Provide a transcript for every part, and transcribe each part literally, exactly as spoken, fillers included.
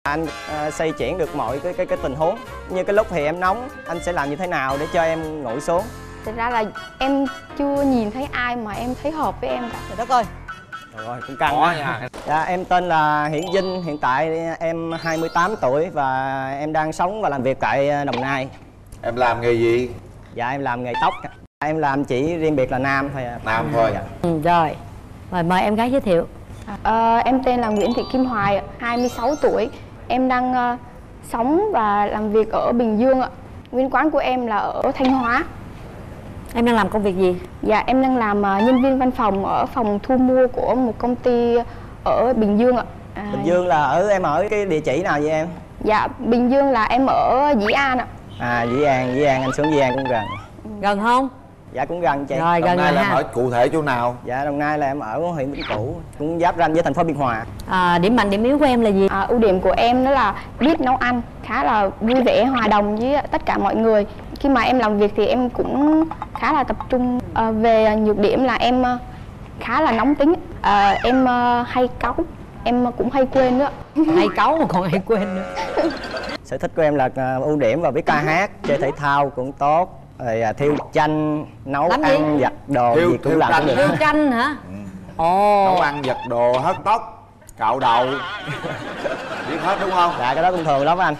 Anh uh, xoay chuyển được mọi cái cái cái tình huống. Như cái lúc thì em nóng, anh sẽ làm như thế nào để cho em nguội xuống? Thật ra là em chưa nhìn thấy ai mà em thấy hợp với em cả. Trời đất ơi. Trời ơi, cũng căng quá nha. Dạ, em tên là Hiển Vinh, hiện tại em hai mươi tám tuổi và em đang sống và làm việc tại Đồng Nai. Em làm nghề gì? Dạ, em làm nghề tóc. Em làm chỉ riêng biệt là nam thôi. Nam thôi. Dạ. Ừ, rồi. Rồi mời em gái giới thiệu. À, em tên là Nguyễn Thị Kim Hoài, hai mươi sáu tuổi. Em đang uh, sống và làm việc ở Bình Dương ạ. Nguyên quán của em là ở Thanh Hóa. Em đang làm công việc gì? Dạ, em đang làm uh, nhân viên văn phòng ở phòng thu mua của một công ty ở Bình Dương ạ. À, Bình Dương là ở em ở cái địa chỉ nào vậy em? Dạ, Bình Dương là em ở Dĩ An ạ. À, Dĩ An, Dĩ An, anh xuống Dĩ An cũng gần. Gần không? Dạ cũng gần chị. Rồi, gần Đồng Nai rồi là em ha. ở cụ thể chỗ nào? Dạ, Đồng Nai là em ở huyện Vĩnh Cửu, cũng giáp ranh với thành phố Biên Hòa. À, điểm mạnh, điểm yếu của em là gì? À, ưu điểm của em đó là biết nấu ăn, khá là vui vẻ, hòa đồng với tất cả mọi người. Khi mà em làm việc thì em cũng khá là tập trung. À, về nhược điểm là em khá là nóng tính, à, em hay cáu, em cũng hay quên nữa. Hay cáu mà còn hay quên nữa. Sở thích của em là ưu điểm và biết ca hát, chơi thể thao cũng tốt. Rồi thiêu chanh, nấu Làm gì? ăn, giặt đồ Thiêu- gì cũng thiêu làm chanh. cũng được. Thiêu chanh hả? Ừ. Ồ. Nấu ăn, giặt đồ, hớt tóc, cạo đầu. Biết hết đúng không? Dạ, cái đó cũng thường lắm anh.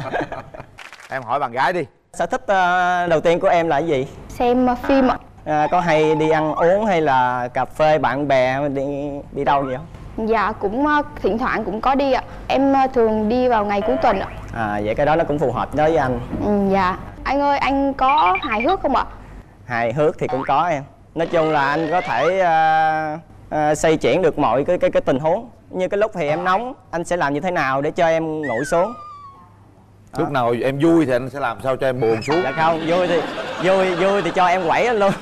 Em hỏi bạn gái đi. Sở thích uh, đầu tiên của em là cái gì? Xem phim ạ. À, có hay đi ăn uống hay là cà phê bạn bè đi đi đâu gì không? Dạ, cũng thỉnh thoảng cũng có đi ạ. Em thường đi vào ngày cuối tuần ạ. À, vậy cái đó nó cũng phù hợp đối với anh. Ừ, dạ. Anh ơi, anh có hài hước không ạ? Hài hước thì cũng có em. Nói chung là anh có thể uh, uh, xoay chuyển được mọi cái cái cái tình huống. Như cái lúc thì em nóng, anh sẽ làm như thế nào để cho em nguội xuống? Đó. Lúc nào em vui thì anh sẽ làm sao cho em buồn xuống. Dạ không, vui thì vui vui thì cho em quẩy anh luôn.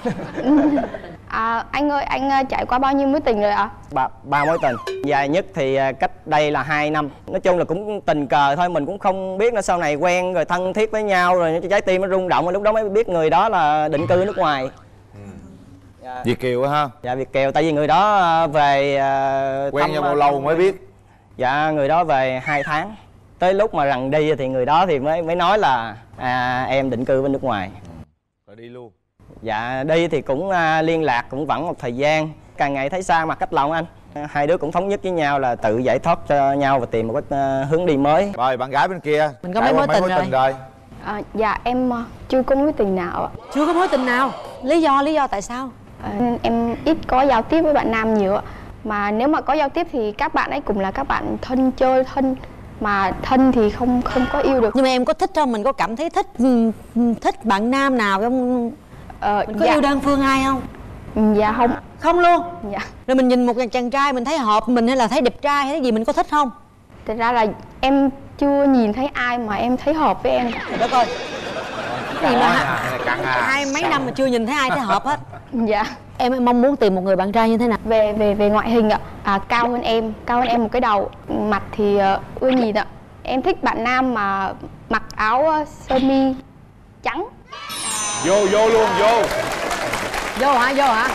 À, anh ơi, anh trải qua bao nhiêu mối tình rồi ạ? Ba, ba mối tình. Dài nhất thì cách đây là hai năm. Nói chung là cũng tình cờ thôi, mình cũng không biết là sau này quen rồi thân thiết với nhau rồi trái tim nó rung động, lúc đó mới biết người đó là định cư nước ngoài. Ừ. Dạ. Việt kiều ha? Dạ, Việt kiều, tại vì người đó về uh, quen nhau bao lâu mới biết? Dạ, người đó về hai tháng. Tới lúc mà rằng đi thì người đó thì mới mới nói là à, em định cư bên nước ngoài. Rồi đi luôn. Dạ, đi thì cũng uh, liên lạc cũng vẫn một thời gian. Càng ngày thấy xa mặt cách lòng anh. Uh, hai đứa cũng thống nhất với nhau là tự giải thoát cho nhau và tìm một cái uh, hướng đi mới. Rồi bạn gái bên kia. Mình có mấy mối tình rồi. rồi. À, dạ, em uh, chưa có mối tình nào ạ. Chưa có mối tình nào? Lý do, lý do tại sao? À, em ít có giao tiếp với bạn nam nhiều ạ. Mà nếu mà có giao tiếp thì các bạn ấy cũng là các bạn thân chơi thân. Mà thân thì không không có yêu được. Nhưng mà em có thích không? Mình có cảm thấy thích thích bạn nam nào không? Ờ, Mình có dạ. yêu đơn phương ai không? Dạ không. Không luôn? Dạ. Rồi mình nhìn một chàng trai mình thấy hợp mình hay là thấy đẹp trai hay cái gì mình có thích không? Thật ra là em chưa nhìn thấy ai mà em thấy hợp với em. Trời đất ơi. Cái gì mà à, căng à. hai mấy năm mà chưa nhìn thấy ai thấy hợp hết. Dạ. Em mong muốn tìm một người bạn trai như thế nào? Về về về ngoại hình ạ, à, cao hơn em, cao hơn em một cái đầu, mặt thì uh, ưa nhìn ạ. Em thích bạn nam mà mặc áo uh, sơ mi trắng. Vô vô luôn vô. Vô hả? Vô hả?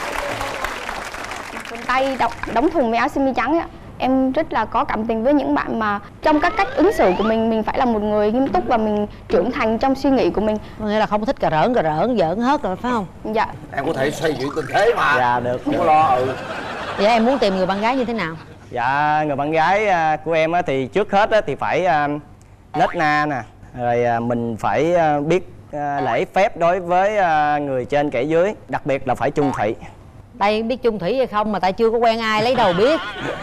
Quần tay đóng, đóng thùng với áo sơ mi trắng ạ. Em rất là có cảm tình với những bạn mà trong các cách ứng xử của mình, mình phải là một người nghiêm túc và mình trưởng thành trong suy nghĩ của mình. Nghĩa là không thích cà rỡn, cà rỡn, giỡn hết rồi phải không? Dạ. Em có thể xoay chuyển tình thế mà. Dạ, được. Không có lo. Ừ. Vậy em muốn tìm người bạn gái như thế nào? Dạ, người bạn gái uh, của em uh, thì trước hết uh, thì phải uh, nết na nè. Rồi uh, mình phải uh, biết uh, lễ phép đối với uh, người trên kẻ dưới. Đặc biệt là phải chung thủy. Đây biết chung thủy hay không mà tại chưa có quen ai lấy đầu biết.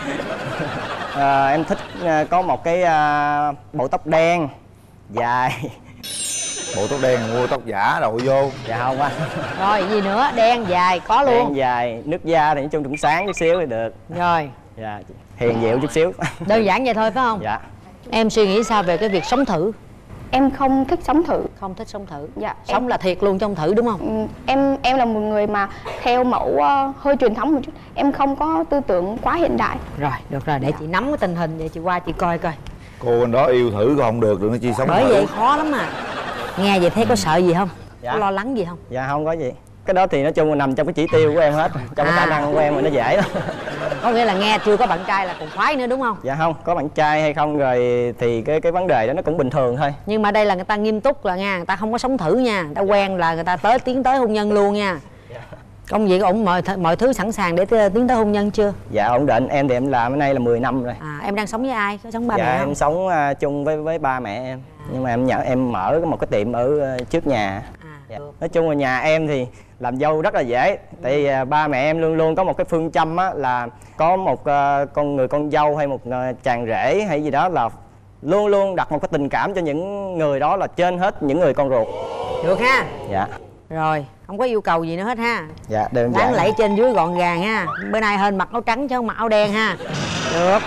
À, em thích uh, có một cái uh, bộ tóc đen dài. Bộ tóc đen mua tóc giả rồi vô. Dạ không anh. Rồi gì nữa? Đen dài có luôn. Đen dài, nước da thì nói chung cũng sáng chút xíu thì được. Rồi. Dạ, hiền dịu chút xíu. Đơn giản vậy thôi phải không? Dạ. Em suy nghĩ sao về cái việc sống thử? Em không thích sống thử. Không thích sống thử. Dạ. Sống em... là thiệt luôn trong thử đúng không? Ừ, em em là một người mà theo mẫu uh, hơi truyền thống một chút. Em không có tư tưởng quá hiện đại. Rồi, được rồi, để chị nắm cái tình hình vậy chị qua chị coi coi. Cô bên đó yêu thử còn không được, đừng có chi sống Bởi thử. vậy khó lắm mà. Nghe vậy thấy có sợ gì không? Dạ. Có lo lắng gì không? Dạ không có gì. Cái đó thì nói chung là nằm trong cái chỉ tiêu của em hết. Trong À. cái khả năng của em mà nó dễ lắm. Có nghĩa là nghe chưa có bạn trai là còn khoái nữa đúng không? Dạ không, có bạn trai hay không rồi thì cái cái vấn đề đó nó cũng bình thường thôi. Nhưng mà đây là người ta nghiêm túc là nha, người ta không có sống thử nha, người ta quen là người ta tới tiến tới hôn nhân luôn nha. Công việc ổn, mọi th mọi thứ sẵn sàng để tiến tới hôn nhân chưa? Dạ ổn định, em thì em làm ở đây là mười năm rồi. À, em đang sống với ai? Có sống ba dạ, mẹ em không? sống uh, chung với với ba mẹ em. Nhưng mà em nhớ em mở một cái tiệm ở uh, trước nhà. À, dạ. Nói chung là nhà em thì làm dâu rất là dễ. Tại vì uh, ba mẹ em luôn luôn có một cái phương châm á, là có một uh, con người con dâu hay một uh, chàng rể hay gì đó là luôn luôn đặt một cái tình cảm cho những người đó là trên hết những người con ruột. Được ha. Dạ. Rồi, không có yêu cầu gì nữa hết ha. Dạ, đơn Láng giản. lẫy trên dưới gọn gàng ha. Bữa nay hên mặc áo trắng chứ không mặc áo đen ha. Được.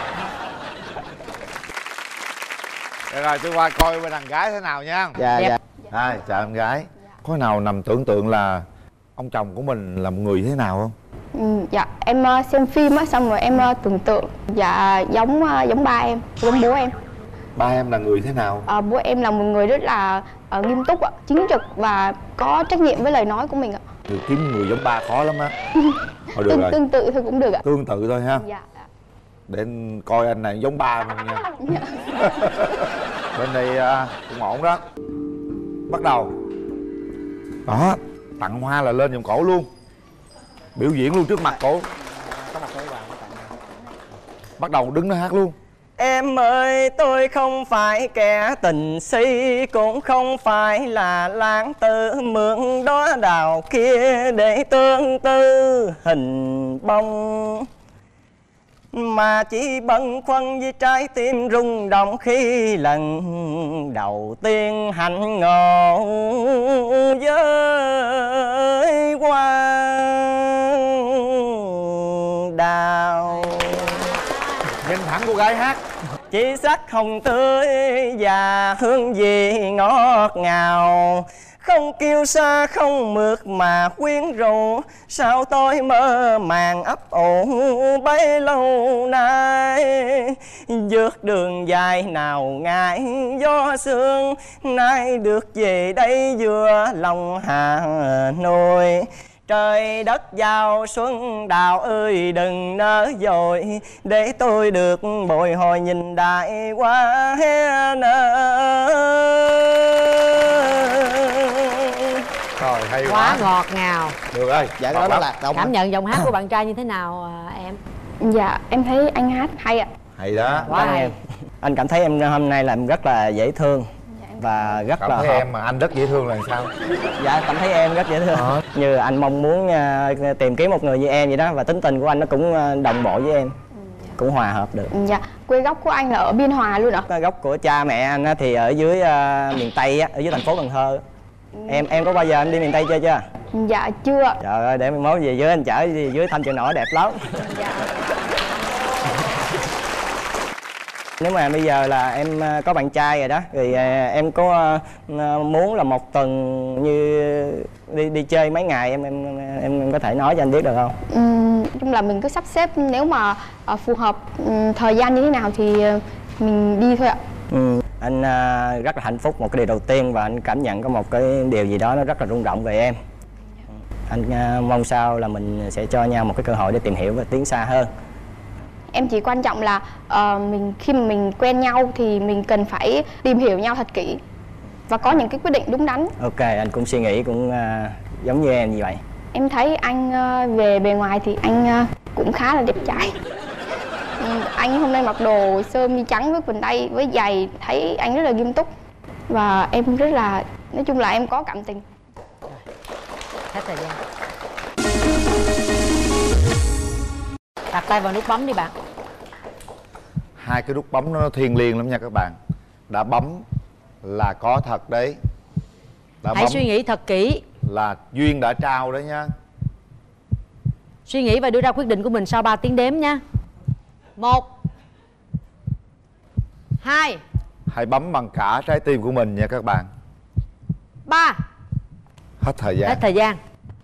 Được rồi, tôi qua coi bên đàn gái thế nào nha. Dạ, Đẹp. dạ. Hai, chào em gái. Có nào nằm tưởng tượng là ông chồng của mình là một người thế nào không? Ừ, dạ em uh, xem phim á, xong rồi em uh, tưởng tượng dạ giống uh, giống ba em, giống bố em. Ba em là người thế nào? Uh, bố em là một người rất là uh, nghiêm túc ạ, chính trực và có trách nhiệm với lời nói của mình ạ. Người kiếm người giống ba khó lắm á. Thôi được Tương, rồi, tương tự thôi cũng được ạ. tương tự thôi ha. Dạ. Để anh coi anh này giống ba mình nha. Bên đây à, cũng ổn đó. Bắt đầu. Đó, tặng hoa là lên vòng cổ luôn. Biểu diễn luôn trước mặt cổ. Bắt đầu đứng nó hát luôn. Em ơi, tôi không phải kẻ tình si, cũng không phải là lãng tử, mượn đóa đào kia để tương tư hình bông, mà chỉ bâng khuâng với trái tim rung động khi lần đầu tiên hạnh ngộ với hoa đào. Nhìn thẳng cô gái hát. Chỉ sắc hồng tươi và hương vị ngọt ngào, không kiêu sa không mượt mà quyến rũ, sao tôi mơ màng ấp ủ bấy lâu nay. Vượt đường dài nào ngại gió sương, nay được về đây vừa lòng Hà Nội. Trời đất giao xuân đào ơi đừng nỡ dội, để tôi được bồi hồi nhìn đại hoa nở. Rồi hay Quá quá. ngọt ngào. Được ơi. Dạ, ngọt đó lắm. là động. Cảm nhận giọng hát của bạn trai như thế nào à, em? Dạ em thấy anh hát hay ạ. Hay đó. Quá Anh hay. em, anh cảm thấy em hôm nay làm rất là dễ thương và rất Cảm là thấy hợp. em mà anh rất dễ thương là sao? Dạ, cảm thấy em rất dễ thương. Ờ. Như anh mong muốn uh, tìm kiếm một người như em vậy đó, và tính tình của anh nó cũng uh, đồng bộ với em, cũng hòa hợp được. Dạ, quê gốc của anh là ở Biên Hòa luôn ạ. Gốc của cha mẹ anh á, thì ở dưới uh, miền Tây á, ở dưới thành phố Cần Thơ. Em em có bao giờ em đi miền Tây chơi chưa? Dạ chưa ạ. Trời ơi, để mai mốt về dưới anh chở về dưới thăm chợ nổi đẹp lắm. Dạ. Nếu mà bây giờ là em uh, có bạn trai rồi đó, thì uh, em có uh, muốn là một tuần như đi đi chơi mấy ngày em em em, em có thể nói cho anh biết được không? Ừm, nói chung là mình cứ sắp xếp, nếu mà uh, phù hợp um, thời gian như thế nào thì uh, mình đi thôi ạ. Ừ. Anh uh, rất là hạnh phúc một cái điều đầu tiên, và anh cảm nhận có một cái điều gì đó nó rất là rung động về em. Anh uh, mong sao là mình sẽ cho nhau một cái cơ hội để tìm hiểu và tiến xa hơn. Em chỉ quan trọng là uh, mình khi mà mình quen nhau thì mình cần phải tìm hiểu nhau thật kỹ và có những cái quyết định đúng đắn. Ok, anh cũng suy nghĩ cũng uh, giống như em như vậy. Em thấy anh uh, về bề ngoài thì anh uh, cũng khá là đẹp trai. Ừ, anh hôm nay mặc đồ sơ mi trắng với quần tây với giày, thấy anh rất là nghiêm túc và em rất là, nói chung là em có cảm tình. Hết thời gian. Đặt tay vào nút bấm đi bạn. Hai cái nút bấm nó thiêng liêng lắm nha các bạn. Đã bấm là có thật đấy. Đã Hãy bấm suy nghĩ thật kỹ. là duyên đã trao đấy nha. Suy nghĩ và đưa ra quyết định của mình sau ba tiếng đếm nha. Một, hai, Hãy bấm bằng cả trái tim của mình nha các bạn. ba. Hết thời gian. Hết thời gian.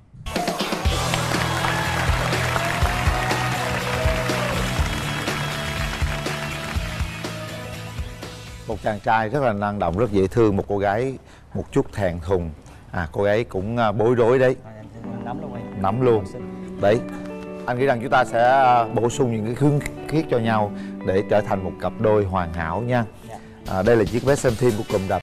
Một chàng trai rất là năng động, rất dễ thương. Một cô gái một chút thẹn thùng. À, cô ấy cũng à, bối rối đấy. Nắm luôn em. Nắm luôn. Đấy. Anh nghĩ rằng chúng ta sẽ bổ sung những cái khuyến khích cho nhau để trở thành một cặp đôi hoàn hảo nha. À, đây là chiếc vé xem phim của Cụm Rạp